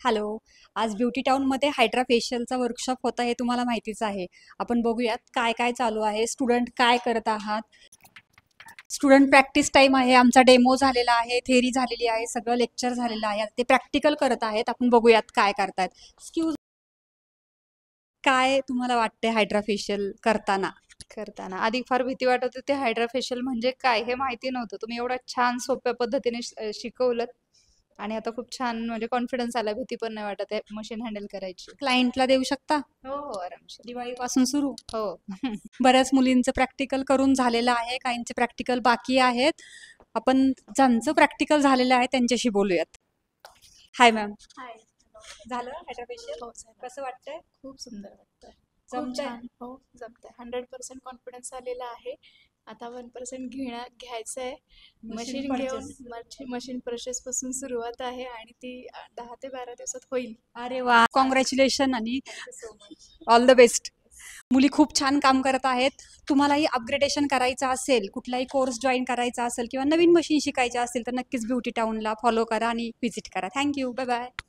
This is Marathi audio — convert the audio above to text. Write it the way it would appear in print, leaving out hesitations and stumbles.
हॅलो. आज ब्युटी टाउनमध्ये हायड्रा फेशियलचा वर्कशॉप होता हे तुम्हाला माहितीच आहे. आपण बघूयात काय काय चालू आहे, स्टुडंट काय करत आहात. स्टुडंट प्रॅक्टिस टाइम आहे, आमचा डेमो झालेला आहे, थेरी झालेली आहे, सगळं लेक्चर झालेलं आहे. ते प्रॅक्टिकल करत आहेत. आपण बघूयात काय करतायत. एक्सक्यूज, काय तुम्हाला वाटते हायड्रा फेशियल करताना? आधी फार भीती वाटत होती. हायड्रा फेशियल म्हणजे काय हे माहिती नव्हतं. तुम्ही एवढ्या छान सोप्या पद्धतीने शिकवलं आणि आता खूप छान म्हणजे कॉन्फिडन्स आला. भीती पण नाही वाटत आहे मशीन हँडल करायची. क्लायंटला देऊ शकता? हो हो, आरामशीर. दिवाळीपासून सुरू. हो. बऱ्याच मुलींचं प्रॅक्टिकल करून झालेलं आहे, काहींचे प्रॅक्टिकल बाकी आहेत. आपण ज्यांचं प्रॅक्टिकल झालेलं आहे त्यांच्याशी बोलूयात. Hi ma'am. हाय. झालं हायड्रा फेशियल? हो झालं. कसं वाटतंय? खूप सुंदर वाटतंय. खूप जमतंय? छान. हो जमतंय. 100% कॉन्फिडन्स आलेला आहे. आता 1% घ्यायचं आहे. Machine मशीन घेऊन purchase. मशीन परचेस पासून सुरुवात आहे आणि ती 10 ते 12 दिवसात होईल. अरे वा, कॉंग्रॅच्युलेशन आणि thank you so much. All the best. मुली खूप छान काम करत आहेत. तुम्हालाही अपग्रेडेशन करायचं असेल, कुठलाही कोर्स जॉईन करायचा असेल किंवा नवीन मशीन शिकायच्या असेल तर नक्कीच ब्युटी टाउनला फॉलो करा आणि व्हिजिट करा. थँक्यू. Bye bye.